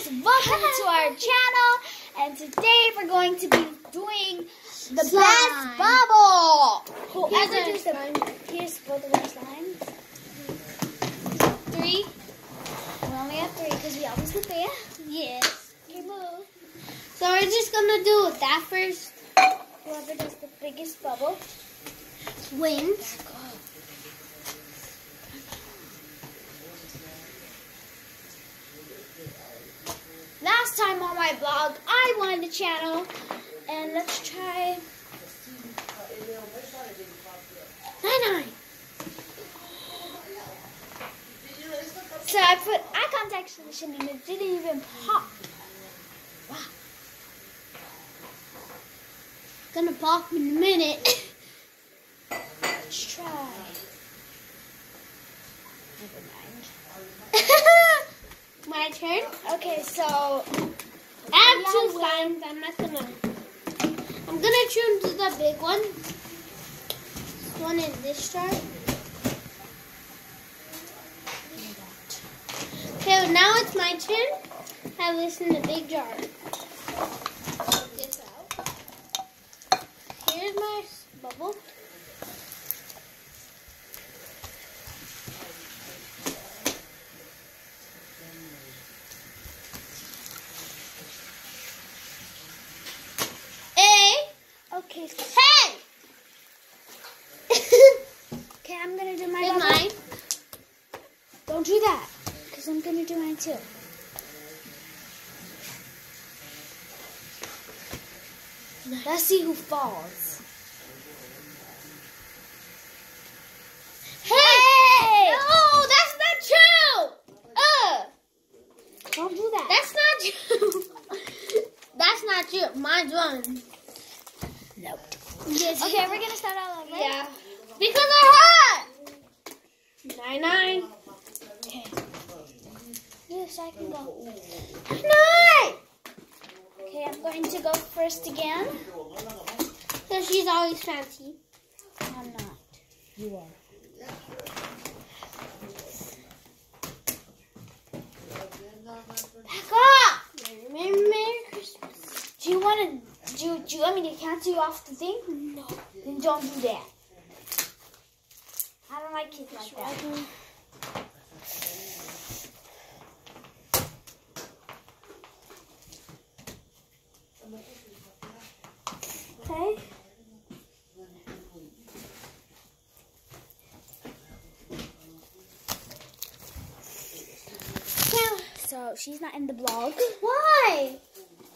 welcome to our channel, and today we're going to be doing the Slime. best bubble. Whoever Here's does the here's both of our slimes. 3. We only have 3 because we always put there. Yes. Okay, move. So we're just gonna do that first. Whoever does the biggest bubble Wins. Last time on my blog, I won the channel, and let's try 9. So I put eye contact solution and it didn't even pop. Wow. Gonna pop in a minute. Let's try. Never mind. My turn. Okay, so I have 2 slimes. I'm gonna choose the big one. This one is this jar. Okay, now it's my turn. I have this in the big jar. Take this out. Here's my bubble. okay, Hey! okay, I'm gonna do my Here's bubble. mine. Don't do that, because I'm gonna do mine too. Let's see who falls. Hey! No, that's not true! Don't do that. That's not true. That's not true. Mine's one. Nope. Yes. Okay, we're gonna start all over. Yeah. Because I hurt. 9. Okay. Yes, I can go. 9. Okay, I'm going to go first again. So she's always fancy. I'm not. You are. Back off. Merry Christmas. Do you want to want me to cancel you off the thing? No. Then don't do that. I don't like kids like that. Okay. So she's not in the blog. Why?